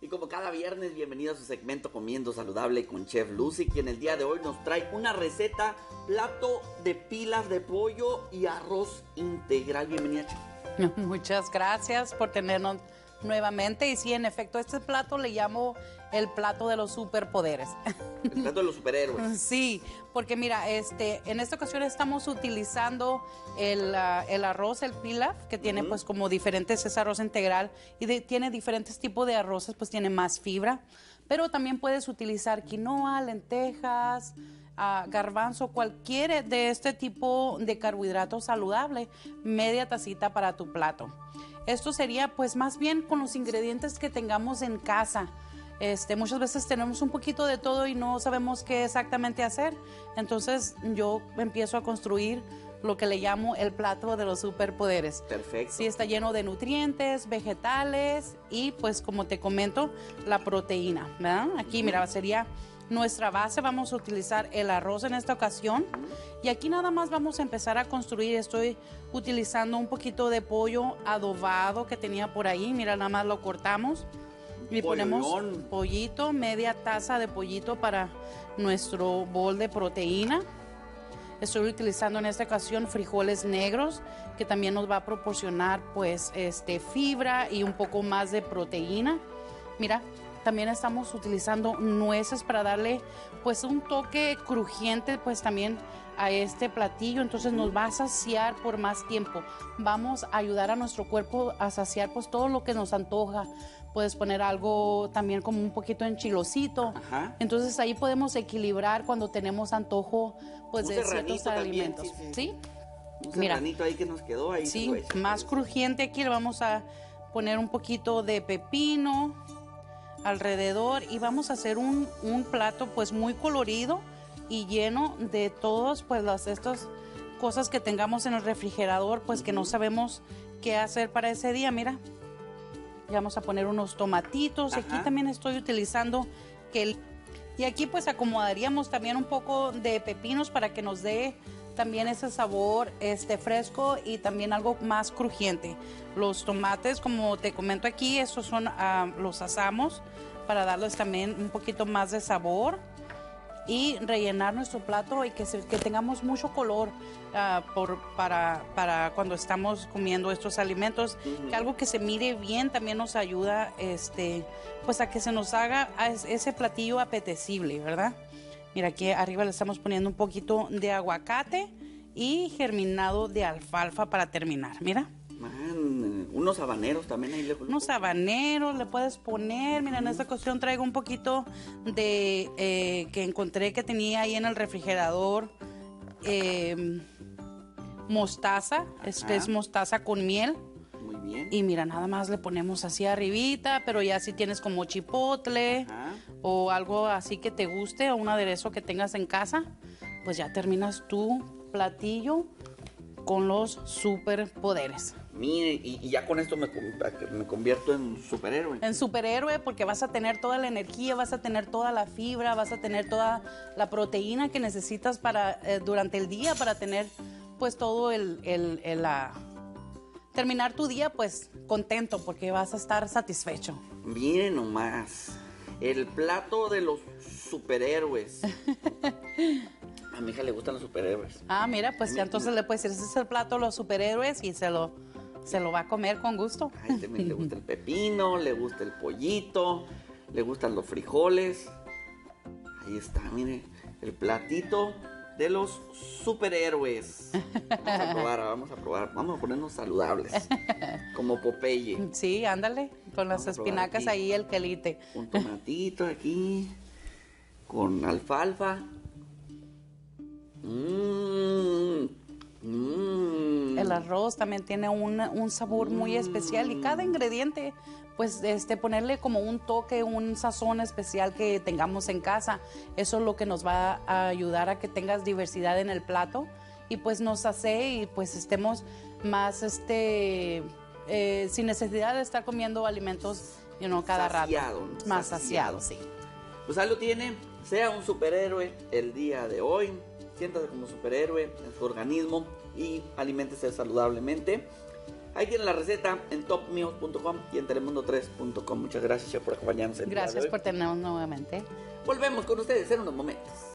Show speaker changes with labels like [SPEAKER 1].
[SPEAKER 1] Y como cada viernes, bienvenido a su segmento Comiendo Saludable con Chef Lucy, quien el día de hoy nos trae una receta, plato de pilas de pollo y arroz integral. Bienvenida, Chef.
[SPEAKER 2] Muchas gracias por tenernos nuevamente. Y sí, en efecto, este plato le llamo el plato de los superpoderes.
[SPEAKER 1] El plato de los superhéroes.
[SPEAKER 2] Sí, porque mira, en esta ocasión estamos utilizando el arroz, el pilaf, que tiene pues como diferentes, es arroz integral y tiene diferentes tipos de arroces, pues tiene más fibra, pero también puedes utilizar quinoa, lentejas, garbanzo, cualquier de este tipo de carbohidrato saludable, media tacita para tu plato. Esto sería pues más bien con los ingredientes que tengamos en casa. Muchas veces tenemos un poquito de todo y no sabemos qué exactamente hacer. Entonces yo empiezo a construir lo que le llamo el plato de los superpoderes.
[SPEAKER 1] Perfecto.
[SPEAKER 2] Sí, está lleno de nutrientes, vegetales y pues como te comento, la proteína, ¿verdad? Aquí mira, sería nuestra base. Vamos a utilizar el arroz en esta ocasión. Y aquí nada más vamos a empezar a construir. Estoy utilizando un poquito de pollo adobado que tenía por ahí. Mira, nada más lo cortamos. Y ponemos pollito, media taza de pollito para nuestro bol de proteína. Estoy utilizando en esta ocasión frijoles negros, que también nos va a proporcionar pues fibra y un poco más de proteína. Mira, también estamos utilizando nueces para darle pues un toque crujiente pues también a este platillo. Entonces nos va a saciar por más tiempo. Vamos a ayudar a nuestro cuerpo a saciar pues todo lo que nos antoja. Puedes poner algo también como un poquito enchilosito.
[SPEAKER 1] Ajá.
[SPEAKER 2] Entonces ahí podemos equilibrar cuando tenemos antojo pues de ciertos alimentos.
[SPEAKER 1] También,
[SPEAKER 2] ¿Sí?
[SPEAKER 1] Un serranito ahí que nos quedó ahí.
[SPEAKER 2] Sí, más crujiente aquí. Le vamos a poner un poquito de pepino alrededor y vamos a hacer un plato pues muy colorido y lleno de todas pues estas cosas que tengamos en el refrigerador pues que no sabemos qué hacer para ese día. Mira, y vamos a poner unos tomatitos.
[SPEAKER 1] Ajá.
[SPEAKER 2] Aquí también estoy utilizando y aquí pues acomodaríamos también un poco de pepinos para que nos dé también ese sabor fresco y también algo más crujiente. Los tomates, como te comento aquí, estos son los asamos para darles también un poquito más de sabor y rellenar nuestro plato y que tengamos mucho color para cuando estamos comiendo estos alimentos. Que algo que se mire bien también nos ayuda pues a que se nos haga ese platillo apetecible, ¿verdad? Mira, aquí arriba le estamos poniendo un poquito de aguacate y germinado de alfalfa para terminar. Mira.
[SPEAKER 1] Unos habaneros también ahí.
[SPEAKER 2] Unos habaneros le puedes poner. Mira, en esta ocasión traigo un poquito de que encontré que tenía ahí en el refrigerador. Mostaza. Es mostaza con miel.
[SPEAKER 1] Muy bien.
[SPEAKER 2] Y mira, nada más le ponemos así arribita, pero ya si tienes como chipotle o algo así que te guste o un aderezo que tengas en casa, pues ya terminas tu platillo con los superpoderes.
[SPEAKER 1] Mire, y ya con esto me convierto en superhéroe.
[SPEAKER 2] En superhéroe, porque vas a tener toda la energía, vas a tener toda la fibra, vas a tener toda la proteína que necesitas para durante el día para tener pues todo terminar tu día pues contento porque vas a estar satisfecho.
[SPEAKER 1] Miren nomás, el plato de los superhéroes. A mi hija le gustan los superhéroes.
[SPEAKER 2] Mira, pues ya entonces le puedes decir, ese es el plato de los superhéroes y se lo va a comer con gusto.
[SPEAKER 1] Ay, también le gusta el pepino, le gusta el pollito, le gustan los frijoles. Ahí está, mire, el platito de los superhéroes. Vamos a probar, vamos a ponernos saludables, como Popeye.
[SPEAKER 2] Sí, ándale, con las espinacas ahí, el quelite.
[SPEAKER 1] Un tomatito aquí, con alfalfa.
[SPEAKER 2] El arroz también tiene un sabor muy especial y cada ingrediente, pues ponerle como un toque, un sazón especial que tengamos en casa. Eso es lo que nos va a ayudar a que tengas diversidad en el plato y pues nos hace y pues estemos más sin necesidad de estar comiendo alimentos cada rato. Más saciado, sí.
[SPEAKER 1] Pues ahí lo tiene, sea un superhéroe el día de hoy. Siéntase como superhéroe en su organismo y aliméntese saludablemente. Ahí tienen la receta en topmeals.com y en telemundo3.com. Muchas gracias, chef, por acompañarnos el día de
[SPEAKER 2] Gracias
[SPEAKER 1] hoy.
[SPEAKER 2] por tenernos nuevamente.
[SPEAKER 1] Volvemos con ustedes en unos momentos.